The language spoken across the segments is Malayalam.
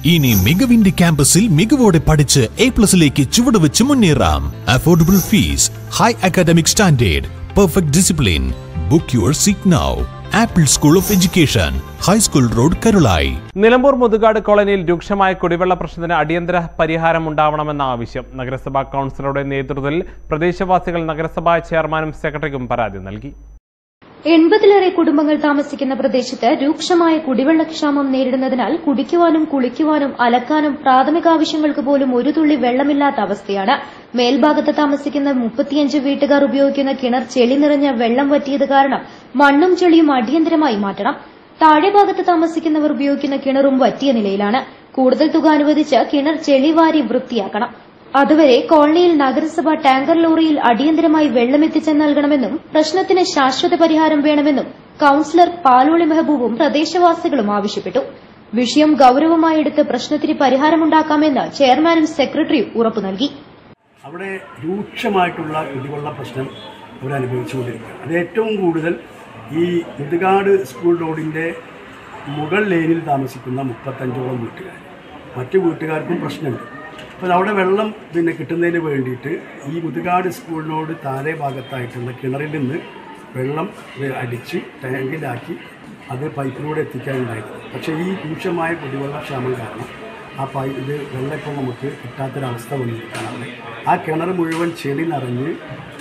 ഇനി മികവിന്റെ ക്യാമ്പസിൽ മികവോടെ പഠിച്ച് A+ലേക്ക് ചുവടുവെച്ച് മുന്നേറാം. Affordable fees, high academic standard, perfect discipline. Book your seat now. Apple school of education, high school road, Karulai. Nilambur Muthukad കോളനിയിൽ രൂക്ഷമായ കുടിവെള്ള പ്രശ്നത്തിന് അടിയന്തര പരിഹാരം ഉണ്ടാവണമെന്ന ആവശ്യം. നഗരസഭാ കൗൺസിലറുടെ നേതൃത്വത്തിൽ പ്രദേശവാസികൾ നഗരസഭാ ചെയർമാനും സെക്രട്ടറിക്കും പരാതി നൽകി. 80-ലേറെ കുടുംബങ്ങൾ താമസിക്കുന്ന പ്രദേശത്ത് രൂക്ഷമായ കുടിവെള്ളക്ഷാമം നേരിടുന്നതിനാൽ കുടിക്കുവാനും കുളിക്കുവാനും അലക്കാനും പ്രാഥമികാവശ്യങ്ങൾക്ക് പോലും ഒരു തുള്ളി വെള്ളമില്ലാത്ത അവസ്ഥയാണ്. മേൽഭാഗത്ത് താമസിക്കുന്ന 35 വീട്ടുകാർ ഉപയോഗിക്കുന്ന കിണർ ചെളി നിറഞ്ഞ വെള്ളം വറ്റിയത് കാരണം മണ്ണും ചെളിയും അടിയന്തരമായി മാറ്റണം. താഴെ ഭാഗത്ത് താമസിക്കുന്നവർ ഉപയോഗിക്കുന്ന കിണറും വറ്റിയ നിലയിലാണ്. കൂടുതൽ തുക അനുവദിച്ച് കിണർ ചെളി വാരി വൃത്തിയാക്കണം. അതുവരെ കോളനിയിൽ നഗരസഭ ടാങ്കർ ലോറിയിൽ അടിയന്തരമായി വെള്ളമെത്തിച്ച് നൽകണമെന്നും പ്രശ്നത്തിന് ശാശ്വത പരിഹാരം വേണമെന്നും കൌൺസിലർ പാലോളി മെഹബൂബും പ്രദേശവാസികളും ആവശ്യപ്പെട്ടു. വിഷയം ഗൌരവമായി എടുത്ത് പ്രശ്നത്തിന് പരിഹാരമുണ്ടാക്കാമെന്ന് ചെയർമാനും സെക്രട്ടറിയും ഉറപ്പു നൽകി. അവിടെ രൂക്ഷമായിട്ടുള്ള കുടിവെള്ള പ്രശ്നം അവരനുഭവിച്ചുകൊണ്ടിരിക്കുകയാണ്. അത് ഏറ്റവും കൂടുതൽ ഈ മുതുകാട് സ്കൂൾ റോഡിൻ്റെ മുകൾ ലൈനിൽ താമസിക്കുന്ന 35ഓളം വീട്ടുകാർ. മറ്റു വീട്ടുകാർക്കും പ്രശ്നമുണ്ട്. അപ്പോൾ അവിടെ വെള്ളം കിട്ടുന്നതിന് വേണ്ടിയിട്ട് ഈ മുതുകാട് സ്കൂളിനോട് താഴെ ഭാഗത്തായിട്ടുള്ള കിണറിൽ നിന്ന് വെള്ളം അടിച്ച് ടാങ്കിലാക്കി അത് പൈപ്പിലൂടെ എത്തിക്കാനുണ്ടായിരുന്നു. പക്ഷേ ഈ രൂക്ഷമായ കുടിവെള്ളക്ഷാമം കാരണം ഇത് വെള്ളം ഇപ്പോൾ നമുക്ക് കിട്ടാത്തൊരവസ്ഥ വന്നിരിക്കുകയാണ്. ആ കിണർ മുഴുവൻ ചെളി നിറഞ്ഞ്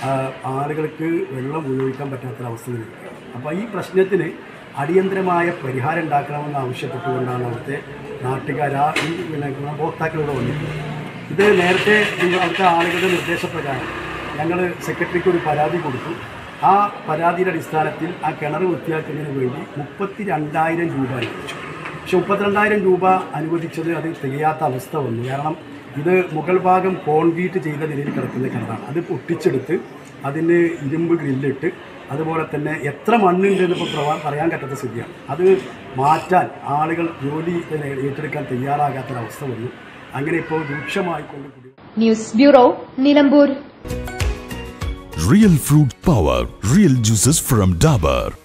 ആളുകൾക്ക് വെള്ളം ഉപയോഗിക്കാൻ പറ്റാത്തൊരവസ്ഥ വന്നിരിക്കുകയാണ്. അപ്പോൾ ഈ പ്രശ്നത്തിന് അടിയന്തരമായ പരിഹാരം ഉണ്ടാക്കണമെന്ന് ആവശ്യപ്പെട്ടുകൊണ്ടാണ് അവിടുത്തെ നാട്ടുകാർ ഈ ഉപഭോക്താക്കളോട് വന്നിട്ടുള്ളത്. ഇത് നേരത്തെ അവിടുത്തെ ആളുകളുടെ നിർദ്ദേശപ്രകാരം ഞങ്ങൾ സെക്രട്ടറിക്ക് ഒരു പരാതി കൊടുത്തു. ആ പരാതിയുടെ അടിസ്ഥാനത്തിൽ ആ കിണർ വൃത്തിയാക്കുന്നതിന് വേണ്ടി 32,000 രൂപ അനുവദിച്ചു. പക്ഷെ 32,000 രൂപ അനുവദിച്ചത് അത് തികയാത്ത അവസ്ഥ വന്നു. കാരണം ഇത് മുകൾ ഭാഗം കോൺക്രീറ്റ് ചെയ്ത നിലയിൽ കിടക്കുന്ന കിണറാണ്. അത് പൊട്ടിച്ചെടുത്ത് അതിന് ഇരുമ്പ് ഗ്രില്ലിട്ട് അതുപോലെ തന്നെ എത്ര മണ്ണുണ്ടെന്ന് ഇപ്പോൾ പറയാൻ പറ്റാത്ത സ്ഥിതിയാണ്. അത് മാറ്റാൻ ആളുകൾ ജോലി ഏറ്റെടുക്കാൻ തയ്യാറാകാത്തൊരവസ്ഥ വന്നു. അങ്ങനെ ഇപ്പോൾ രൂക്ഷമായിക്കൊണ്ട്. News bureau, Nilambur. Real fruit power, real juices from Dabur.